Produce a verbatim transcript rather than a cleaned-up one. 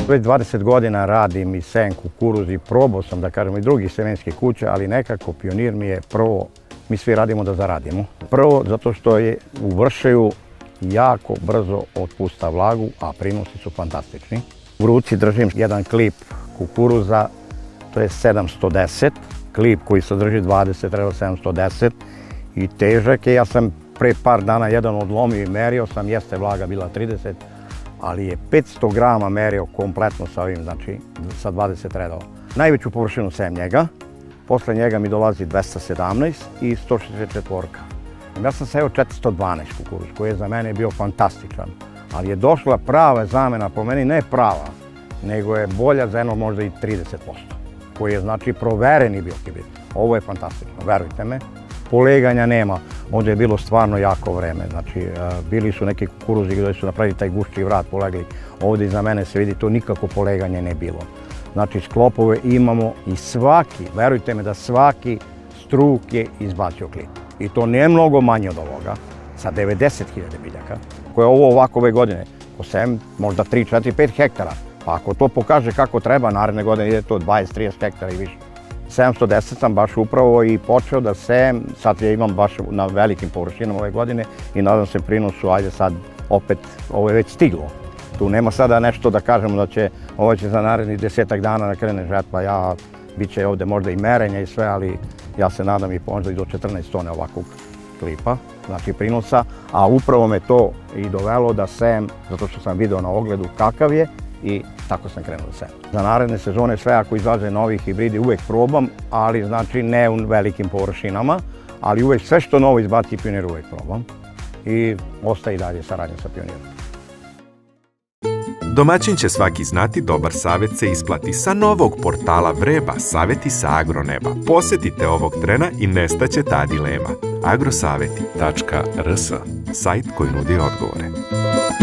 Već dvadeset godina radim i sejem kukuruz i probao sam, da kažem, i drugih semenskih kuća, ali nekako Pionir mi je prvo, mi svi radimo da zaradimo. Prvo, zato što je u Vršaju jako brzo otpusta vlagu, a prinosi su fantastični. U ruci držim jedan klip kukuruza, to je sedamsto deset, klip koji sadrži dvadeset, treba sedamsto deset i težak je. Ja sam pre par dana jedan odlomio i merio sam, jeste vlaga bila trideset, ali je petsto grama merio kompletno sa ovim, znači sa dvadeset redova. Najveću površinu sejem njega, posle njega mi dolazi dvesta sedamnaest i sto šezdeset četiri. Ja sam sejao četiristo dvanaest kukuruz, koji je za mene bio fantastičan, ali je došla prava zamena, po meni ne prava, nego je bolja za jedno možda i trideset posto, koji je znači provereni bio hibrid. Ovo je fantastično, verujte me. Poleganja nema, ovdje je bilo stvarno jako vreme, znači bili su neki kukuruzi gdje su napravili taj gušći vrat, polegli. Ovdje iza mene se vidi, to nikako poleganje ne bilo. Znači sklopove imamo i svaki, verujte me da svaki struk je izbacio klip. I to nije mnogo manje od ovoga, sa devedeset hiljada biljaka, koje ovo ovako ove godine, posejem možda tri, četiri, pet hektara. Pa ako to pokaže kako treba, naredne godine ide to dvadeset, trideset hektara i više. sedamsto deset sam baš upravo i počeo da sejem, sad ja imam baš na velikim površinama ove godine i nadam se prinosu, ajde sad opet, ovo je već stiglo. Tu nema sada nešto da kažemo da će, ovo će za narednih desetak dana da krene žetva, ja, bit će ovdje možda i merenja i sve, ali ja se nadam i možda i do četrnaest tone ovakvog klipa, znači prinosa, a upravo me to i dovelo da sejem, zato što sam video na ogledu kakav je, i tako sam krenuo da sejem. Za naredne sezone sve ako izlaze novi hibridi uvek probam, ali znači ne u velikim površinama, ali uvek sve što novo izbaci Pionir uvek probam i ostaje i dalje saradnja sa Pionirom. Domaćin će svaki znati, dobar savjet se isplati. Sa novog portala Vreba, savjeti sa agroneba. Posjetite ovog trena i nestaće ta dilema. agrosaveti tačka rs, sajt koji nudi odgovore.